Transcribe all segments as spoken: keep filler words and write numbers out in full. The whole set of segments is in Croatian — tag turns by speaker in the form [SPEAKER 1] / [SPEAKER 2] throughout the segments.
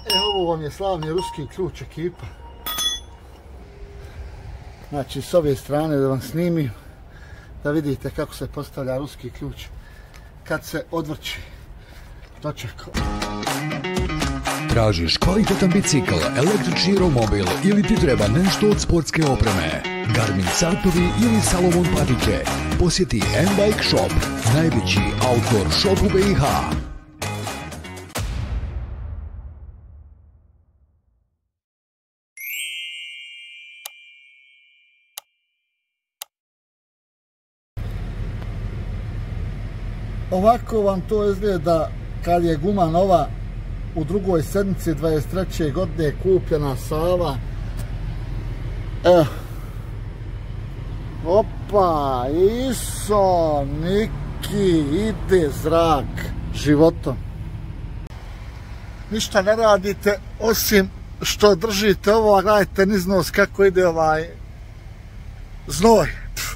[SPEAKER 1] E, ovo vam je slavni ruski ključ ekipa. Znači, s ove strane da vam snimim, da vidite kako se postavlja ruski ključ kad se odvrći točak.
[SPEAKER 2] Tražiš kvalitetan bicikl, električni romobil ili ti treba nešto od sportske opreme? Garmin satovi ili Salomon patike? Posjeti M-Bike Shop, najveći outdoor shop u B i H.
[SPEAKER 1] Ovako vam to izgleda kad je guma nova u drugoj sedmici dvadeset treće godine kupljena Sava. Evo. Opa, iso, Niki, ide zrak životom. Ništa ne radite osim što držite ovo, a gledajte niznos kako ide ovaj znoj.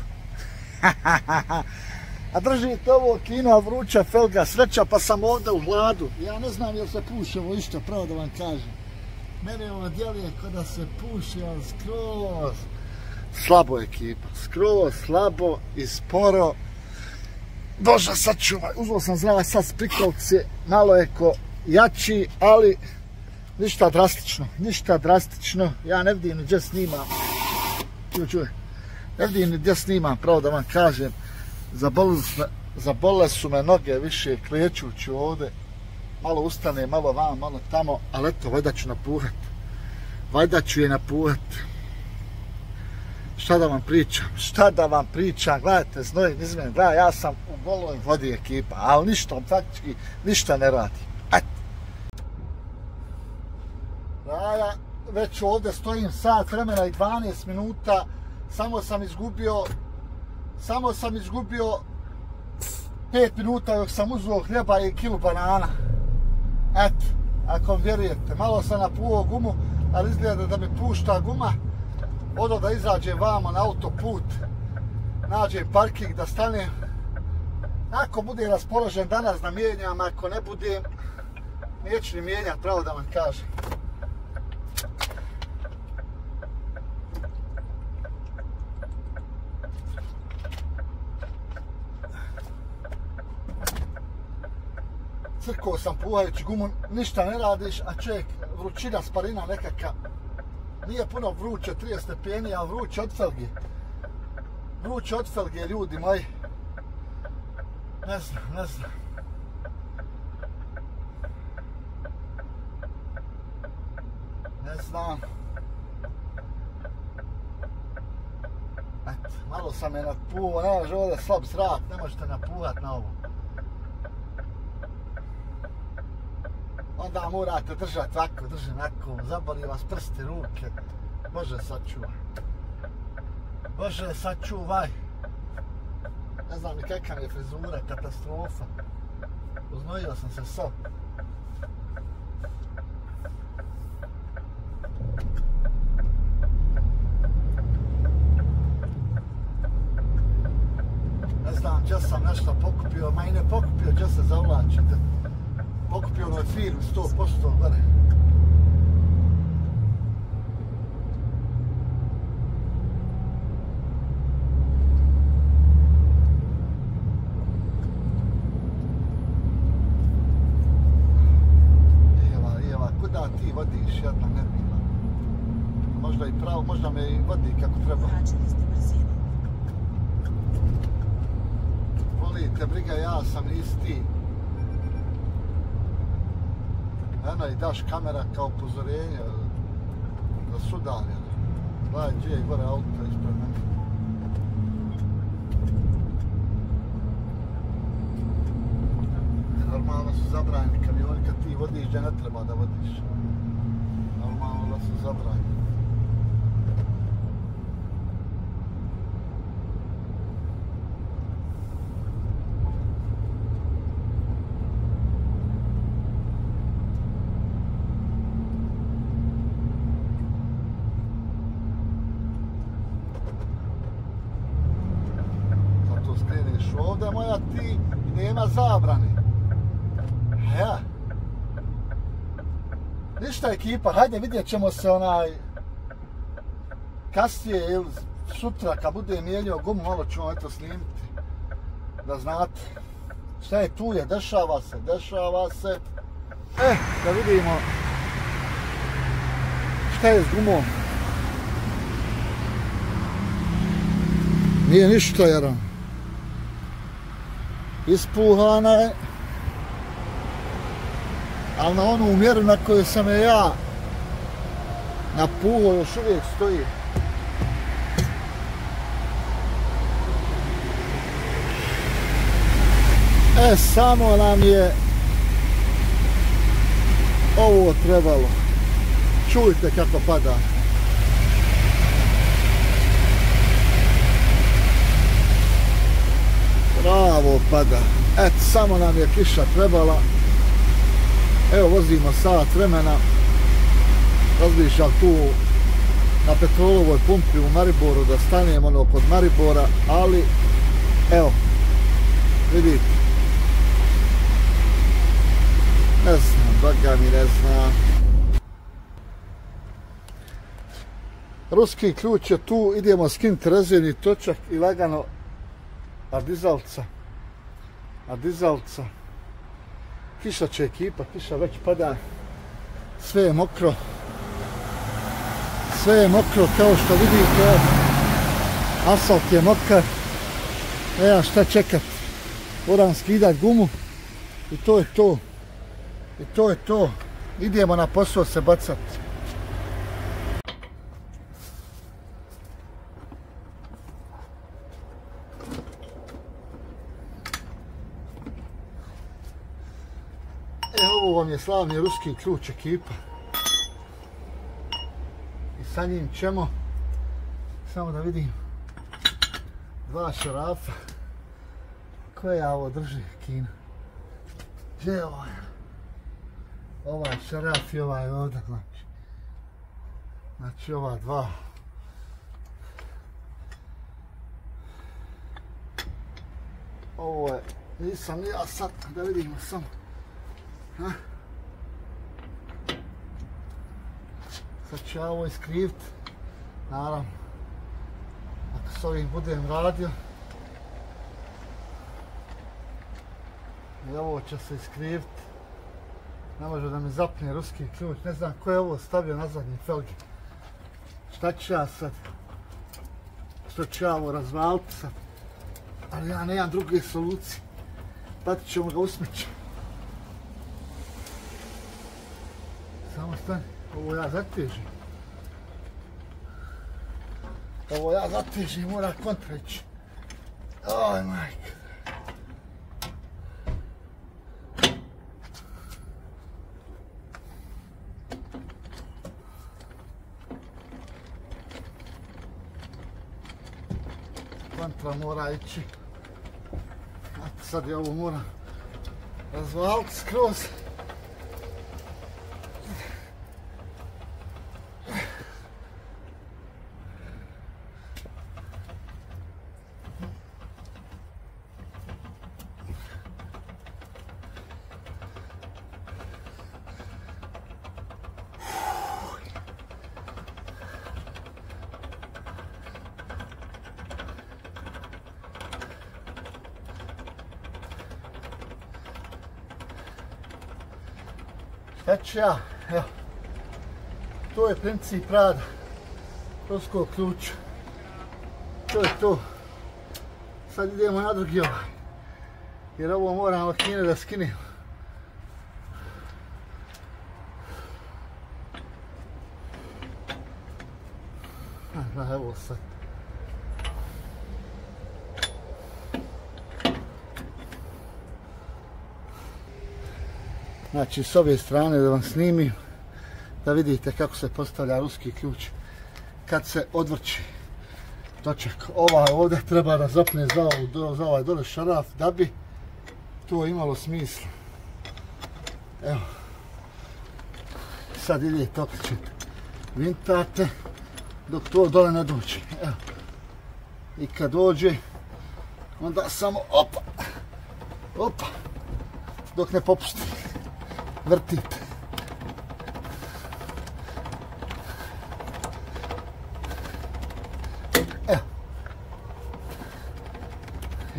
[SPEAKER 1] A držite ovo kino, vruća felga, sreća pa sam ovdje u hladu. Ja ne znam jel se puši ovo išta, pravo da vam kažem. Mene ovo djeluje kao da se puši, ali skroz slabo ekipa. Skroz slabo i sporo. Bože, sačuvaj, uzeo sam zdrava sad sprikovce, malo je ko jači, ali ništa drastično, ništa drastično. Ja ne vidim ni gdje snimam. Čuj, čuj. Ne vidim ni gdje snimam, pravo da vam kažem. Zabole su me noge više klijećući ovdje. Malo ustane, malo vam, malo tamo, ali eto, vajda ću napuhat. Vajda ću je napuhat. Šta da vam pričam? Šta da vam pričam? Gledajte, znoj, nizmen, gledaj, ja sam u goloj vodi ekipa, ali ništa, faktički, ništa ne radi. Eto. Ja već ovdje stojim sat vremena i dvanaest minuta, samo sam izgubio Samo sam izgubio pet minuta dok sam uzeo hljeba i kilu banana. Eto, ako vjerujete, malo sam napuo gumu, ali izgleda da mi pušta guma. Odo da izađem vamo na autoput, nađem parking da stanem. Ako budem raspoložen danas da mijenjam, ako ne budem, neću ni mijenjati, pravo da vam kažem. Crkao sam puhajući gumu, ništa ne radiš, a čovjek, vrućina, sparina nekaka. Nije puno vruće, trideset stepeni, ali vruće od felge. Vruće od felge, ljudi moji. Ne znam, ne znam. Ne znam. Eto, malo sam je napuhao, ne može ovdje slab zrak, ne možete napuhat na ovo. Onda morate držati ovako, držati ovako, zaboli vas prsti, ruke. Bože, sačuvaj. Bože, sačuvaj. Ne znam ni kakva je frizura, katastrofa. Uznojio sam se so. Ne znam, gdje sam nešto pokupio, ma i ne pokupio, gdje se zavlačite. Pokupio ono firmu sto posto, gledaj. Eva, Eva, kuda ti vodiš, jedna nervila? Možda i pravo, možda me i vodi kako treba. Volite, briga, ja sam isti. Eno i daš kamera kao upozorenje da su udaljeni. Gledaj, gdje je gore auto ispred mene. Normalno su zabranjeni kamioni kad ti vodiš gdje ne treba da vodiš. Normalno da su zabranjeni. Ovdje moja ti i nema zabrane. Ja. Ništa ekipa, hajde vidjet ćemo se onaj kasnije ili sutra kad bude mijenjao gumu, malo ćemo eto snimiti. Da znate. Šta je tu je, dešava se, dešava se. Eh, da vidimo šta je s gumom. Nije ništa jer ispuhana je. Ali na onu mjeru na koju sam je ja napuhao još uvijek stoji. E, samo nam je ovo trebalo. Čujte kako pada. Bravo pada. Eto, samo nam je kiša trebala. Evo, vozimo sat vremena. Razmišljam tu na petrolovoj pumpi u Mariboru da stanem ono kod Maribora, ali evo, vidite. Ne znam, baga mi ne znam. Ruski ključ je tu, idemo skinuti rezervni točak i lagano adizalca. Adizalca. Kiša će ekipa, kiša već pada. Sve je mokro. Sve je mokro kao što vidite. Asfalt je mokar. Nema šta čekat. Moram skidat gumu. I to je to. I to je to. Idemo na posao se bacat. E, ovo vam je slavni ruski ključ ekipa. I sa njim ćemo, samo da vidim, dva šarafa. Koja ovo drži Kina? Gdje je ovaj? Ovaj šaraf i ovaj ovdje, znači. Znači ova dva. Ovo je, nisam ja sad, da vidimo samo. Ha? Sad ću ja ovo iskrivit. Naravno. Ako s ovim budem radio. I ovo će se iskrivit. Ne može da mi zapne ruski ključ. Ne znam ko je ovo stavio na zadnje felge. Šta ću ja sad? Što ću ja ovo razvaliti sad? Ali ja nemam druge solucije. Patit ćemo ga usmeći. Samo stani. Ovo ja zatežim. Ovo ja zatežim, mora kontra ići. Oj, majka. Kontra mora ići. Sad je ovo mora razvaliti skroz. Šta ću ja? Evo. To je princip rada ruskog ključa. To je to. Sad idemo na drugi ovaj. Jer ovo moram od Kine da skinem. A, evo sad. Znači s ove strane da vam snimim, da vidite kako se postavlja ruski ključ kad se odvrći točak. Ovaj ovdje treba da zapne za, ovu, za ovaj dole šaraf da bi to imalo smisla. Evo. Sad idete, okrećete. Vintate dok to dole ne dođe. Evo. I kad dođe, onda samo opa, opa, dok ne popusti. Vrtite.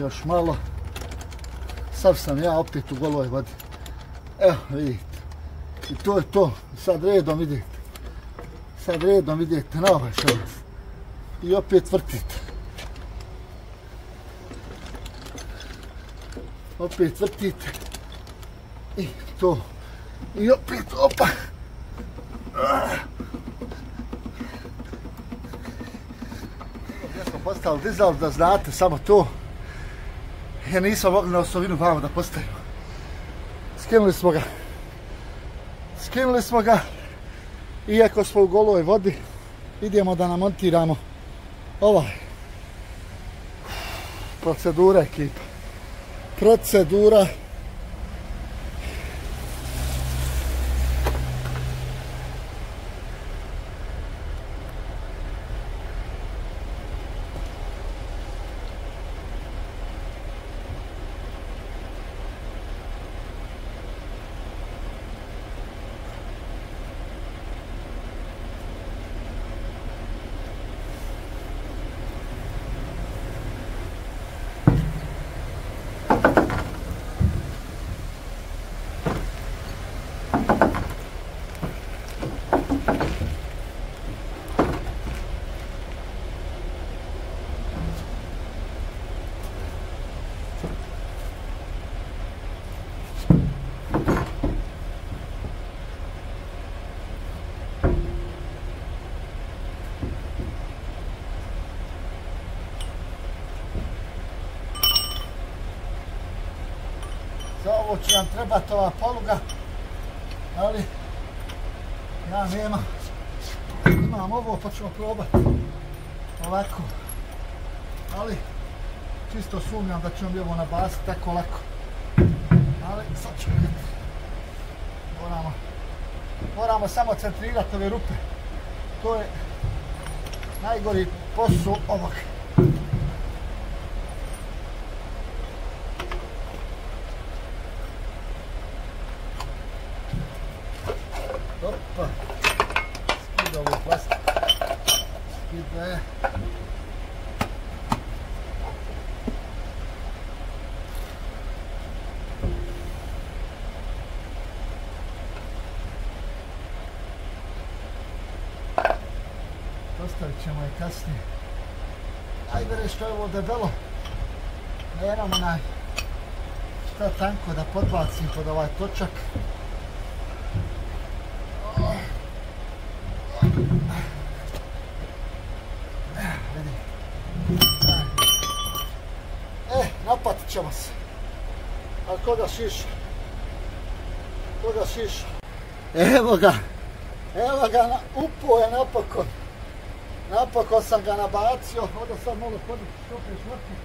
[SPEAKER 1] Još malo. Sad sam ja opet u goloj vodi. Evo, vidite. I to je to. Sad redom vidite. Sad redom vidite na ovaj šalac. I opet vrtite. Opet vrtite. I to. I opet, opa. Gdje smo postavili dizel, da znate samo to. Jer nisam mogli na osovinu vamo da postavimo. Skinuli smo ga. Skinuli smo ga. Iako smo u goloj vodi, idemo da namontiramo ovaj. Procedura ekipa. Procedura. Za ovo će nam trebati ova poluga, ali ja nemam. Imam ovo pa ćemo probati ovako, ali čisto sumnjam da ćemo mi ovo nabasiti tako lako. Ali sad ćemo vidjeti. Moramo, moramo samo centrirati ove rupe. To je najgori posao ovog. Opa, skida ovu plastiku, skida je. Postavit ćemo je kasnije. Ajde što je ovo debelo, nemam onaj šta tanko da podbacim pod ovaj točak. E, napatit ćemo se. Ali koga šiša? Koga šiša? Evo ga. Evo ga, upo je napokon. Napokon sam ga nabacio. Ovdje sad malo podići šupe švrti.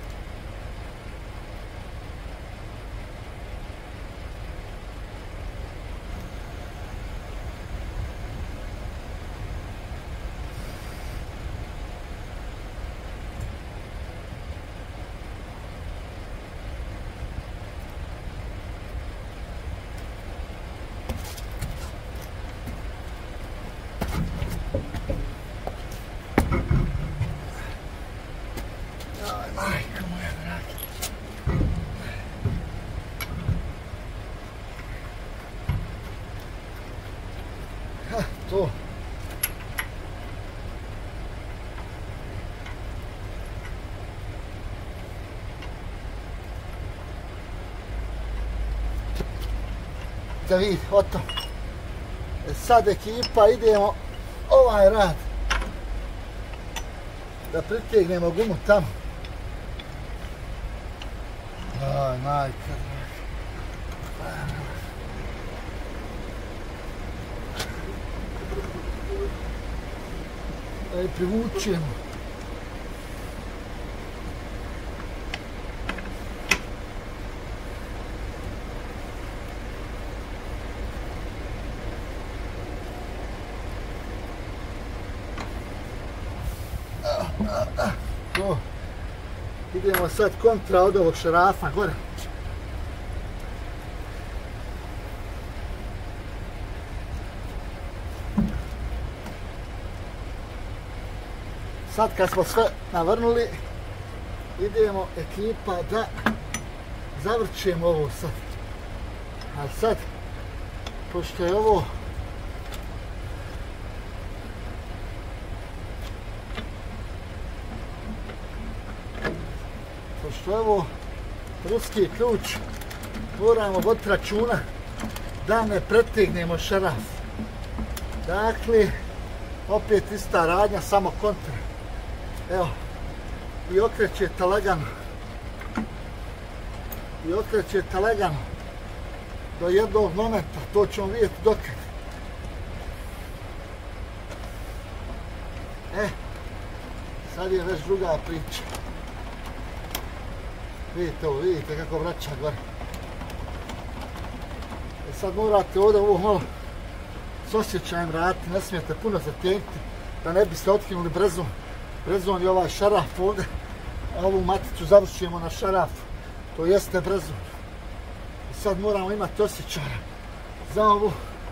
[SPEAKER 1] To. Da vidi, oto. E sad ekipa idemo ovaj rad. Da pritegnemo gumu tamo. Aj, majka. Da je privučemo. To. Idemo sad kontra od ovog šarafa gore. Sad kad smo sve navrnuli, idemo ekipa da zavrćemo ovo sad. A sad, pošto je ovo pošto je ovo ruski ključ, moramo voditi računa da ne pretegnemo šaraf. Dakle, opet ista radnja, samo kontra. Evo, i okrećete lagano. I okrećete lagano do jednog momenta, to ćemo vidjeti dokad. E, sad je već druga priča. Vidite ovo, vidite kako vraća gore. E sad morate ovdje ovo malo s osjećajem raditi, ne smijete puno zategnuti da ne biste otkinuli brezon. Brezon je ovaj šaraf ovdje, a ovu maticu završujemo na šarafu, to jeste brezon. I sad moramo imati osjećaja za ovu.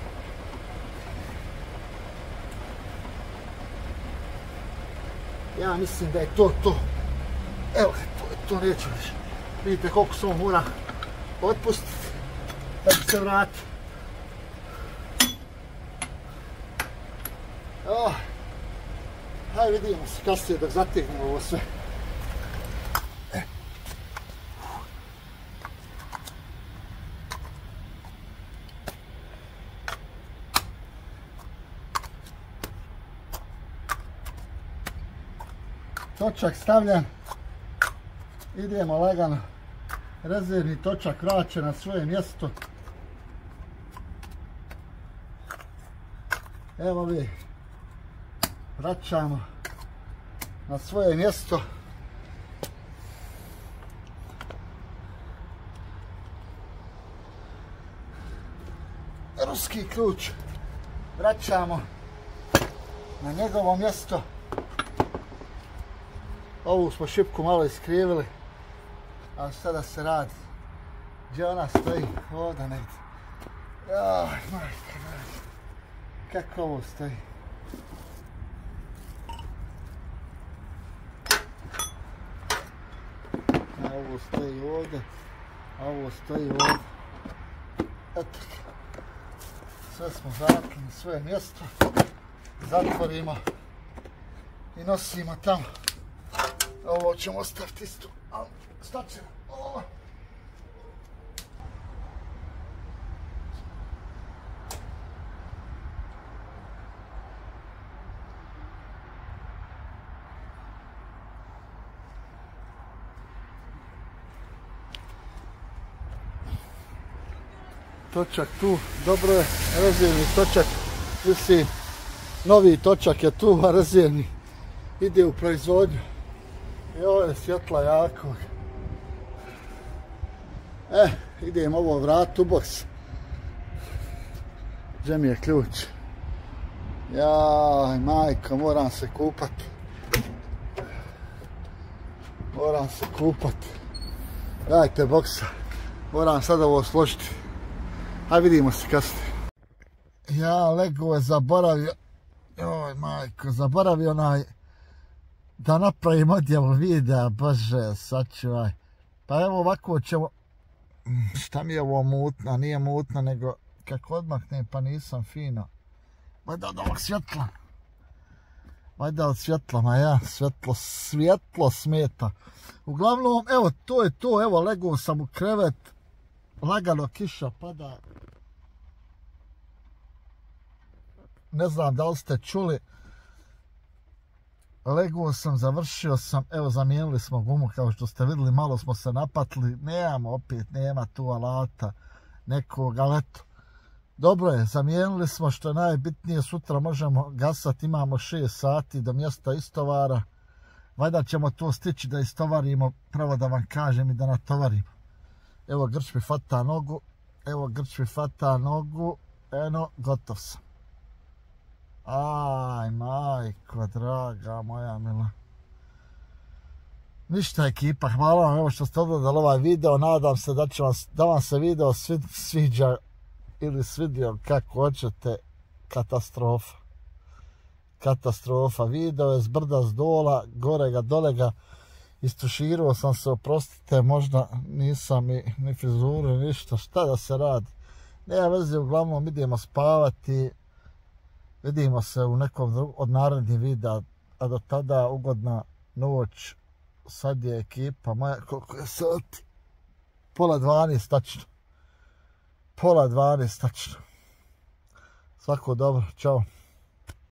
[SPEAKER 1] Ja mislim da je to to. Evo, to je to, neću više. Vidite koliko se ovo mora otpustiti da bi se vrati. Oh. Hajde vidimo se kasnije dok zategnemo ovo sve. E. Točak stavljan. Idemo lagano. Rezervni točak vraćen na svoje mjesto. Evo vi. Vraćamo na svoje mjesto. Ruski ključ vraćamo na njegovo mjesto. Ovu smo šipku malo iskrivili, ali sada se radi. Gdje ona stoji? Ovdje negdje. Jaj, majka, majka. Kako ovo stoji? Ovo stoji ovdje, a ovo stoji ovdje. Eto, sve smo zakli na svoje mjesto, zatvorimo i nosimo tamo. Ovo ćemo ostaviti isto, ali šta ćemo? Ovo. Točak tu, dobro je, rezervni točak, mislim, novi točak je tu, a rezervni ide u proizvodnju. I ovo je svjetla jakog. E, idem ovo vrat u boks. Gdje mi je ključ? Jaj, majko, moram se kupat. Moram se kupat. Dajte boksa, moram sad ovo složiti. Hajde vidimo se kasnije. Ja, Lego je zaboravio, joj majko, zaboravio onaj da napravim odjavu videa, bože, sačuvaj. Pa evo ovako ćemo, šta mi je ovo mutna, nije mutna, nego kako odmakne pa nisam fino. Vajda od ovog svjetla. Vajda od svjetla, ma ja, svjetlo, svjetlo smeta. Uglavnom, evo, to je to, evo, legao sam u krevet, lagano kiša pada. Ne znam da li ste čuli. Legao sam, završio sam, evo zamijenili smo gumu kao što ste vidjeli, malo smo se napatili, nemamo opet, nema tu alata nekog, ali eto. Dobro je, zamijenili smo, što je najbitnije, sutra možemo gasati, imamo šest sati do mjesta istovara. Valjda ćemo to stići da istovarimo, pravo da vam kažem i da natovarimo. Evo Grč mi fata nogu, evo Grč mi fata nogu, eno, gotov sam. Aj, majko, draga moja mila. Ništa ekipa, hvala vam evo što ste odgledali ovaj video, nadam se da će vam, da vam se video sviđa ili svidio kako hoćete. Katastrofa. Katastrofa, video je s brda s dola, gorega dolega istuširao sam se, oprostite, možda nisam i, ni frizuru, ništa, šta da se radi. Nema veze, uglavnom idemo spavati, vidimo se u nekom od narednih videa, a do tada ugodna noć. Sad je ekipa moja, koliko je sati? Pola dvanaest tačno. Pola dvanaest tačno. Svako dobro, čao.